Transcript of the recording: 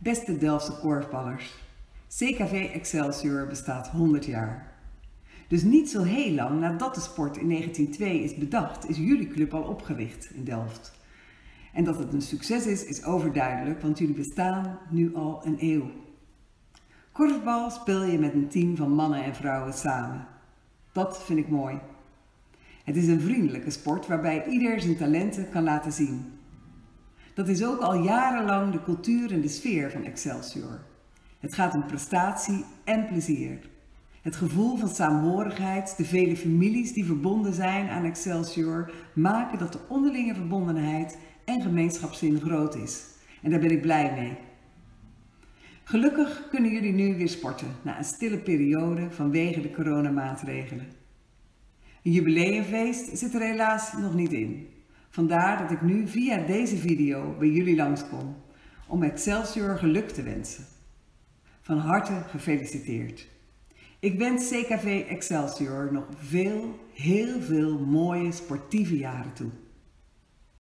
Beste Delftse korfballers, CKV Excelsior bestaat 100 jaar. Dus niet zo heel lang nadat de sport in 1902 is bedacht, is jullie club al opgericht in Delft. En dat het een succes is overduidelijk, want jullie bestaan nu al een eeuw. Korfbal speel je met een team van mannen en vrouwen samen. Dat vind ik mooi. Het is een vriendelijke sport waarbij ieder zijn talenten kan laten zien. Dat is ook al jarenlang de cultuur en de sfeer van Excelsior. Het gaat om prestatie en plezier. Het gevoel van saamhorigheid, de vele families die verbonden zijn aan Excelsior, maken dat de onderlinge verbondenheid en gemeenschapszin groot is. En daar ben ik blij mee. Gelukkig kunnen jullie nu weer sporten, na een stille periode vanwege de coronamaatregelen. Een jubileumfeest zit er helaas nog niet in. Vandaar dat ik nu via deze video bij jullie langskom, om Excelsior geluk te wensen. Van harte gefeliciteerd. Ik wens CKV Excelsior nog heel veel mooie sportieve jaren toe.